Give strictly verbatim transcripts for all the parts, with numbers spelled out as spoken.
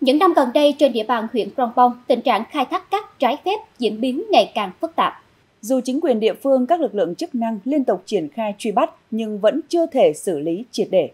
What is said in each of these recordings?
Những năm gần đây trên địa bàn huyện Krông Bông, tình trạng khai thác cát trái phép diễn biến ngày càng phức tạp. Dù chính quyền địa phương, các lực lượng chức năng liên tục triển khai truy bắt nhưng vẫn chưa thể xử lý triệt để.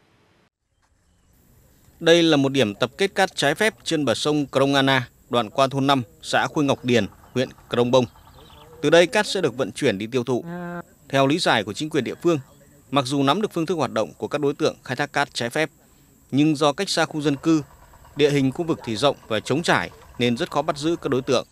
Đây là một điểm tập kết cát trái phép trên bờ sông Krông Anna, đoạn qua thôn năm, xã Khuê Ngọc Điền, huyện Krông Bông. Từ đây cát sẽ được vận chuyển đi tiêu thụ. Theo lý giải của chính quyền địa phương, mặc dù nắm được phương thức hoạt động của các đối tượng khai thác cát trái phép, nhưng do cách xa khu dân cư, địa hình khu vực thì rộng và trống trải nên rất khó bắt giữ các đối tượng.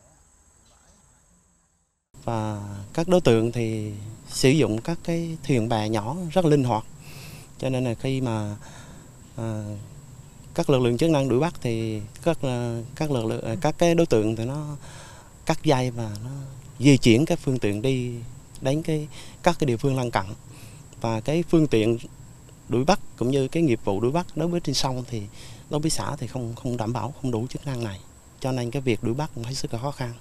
Và các đối tượng thì sử dụng các cái thuyền bè nhỏ rất linh hoạt, cho nên là khi mà à, các lực lượng chức năng đuổi bắt thì các các lực lượng các cái đối tượng thì nó cắt dây và nó di chuyển các phương tiện đi đến cái các cái địa phương lân cận, và cái phương tiện đuổi bắt cũng như cái nghiệp vụ đuổi bắt đối với trên sông thì đối với xã thì không không đảm bảo, không đủ chức năng này, cho nên cái việc đuổi bắt cũng hết sức là khó khăn.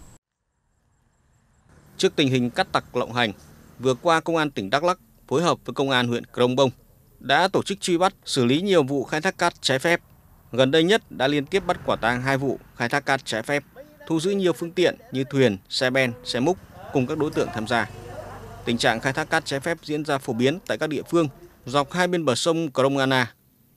Trước tình hình cát tặc lộng hành, vừa qua Công an tỉnh Đắk Lắk phối hợp với Công an huyện Krông Bông đã tổ chức truy bắt, xử lý nhiều vụ khai thác cát trái phép. Gần đây nhất đã liên tiếp bắt quả tang hai vụ khai thác cát trái phép, thu giữ nhiều phương tiện như thuyền, xe ben, xe múc cùng các đối tượng tham gia. Tình trạng khai thác cát trái phép diễn ra phổ biến tại các địa phương dọc hai bên bờ sông Krông Anna.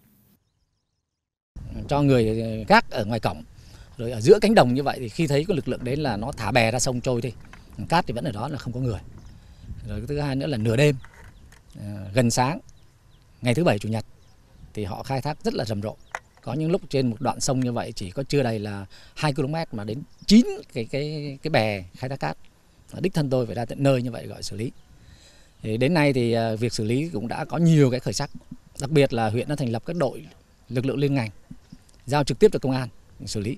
Cho người gác ở ngoài cổng, rồi ở giữa cánh đồng như vậy thì khi thấy có lực lượng đến là nó thả bè ra sông trôi đi. Cát thì vẫn ở đó là không có người. Rồi cái thứ hai nữa là nửa đêm, gần sáng, ngày thứ bảy chủ nhật thì họ khai thác rất là rầm rộ. Có những lúc trên một đoạn sông như vậy chỉ có chưa đầy là hai ki lô mét mà đến chín cái cái cái bè khai thác cát. Đích thân tôi phải ra tận nơi như vậy gọi xử lý. Thì đến nay thì việc xử lý cũng đã có nhiều cái khởi sắc. Đặc biệt là huyện đã thành lập các đội lực lượng liên ngành giao trực tiếp cho công an xử lý.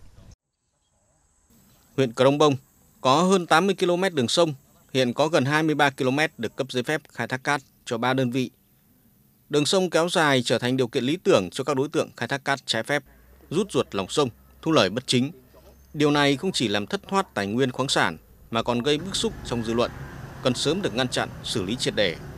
Huyện Krông Bông có hơn tám mươi ki lô mét đường sông, hiện có gần hai mươi ba ki lô mét được cấp giấy phép khai thác cát cho ba đơn vị. Đường sông kéo dài trở thành điều kiện lý tưởng cho các đối tượng khai thác cát trái phép, rút ruột lòng sông, thu lợi bất chính. Điều này không chỉ làm thất thoát tài nguyên khoáng sản mà còn gây bức xúc trong dư luận, cần sớm được ngăn chặn, xử lý triệt để.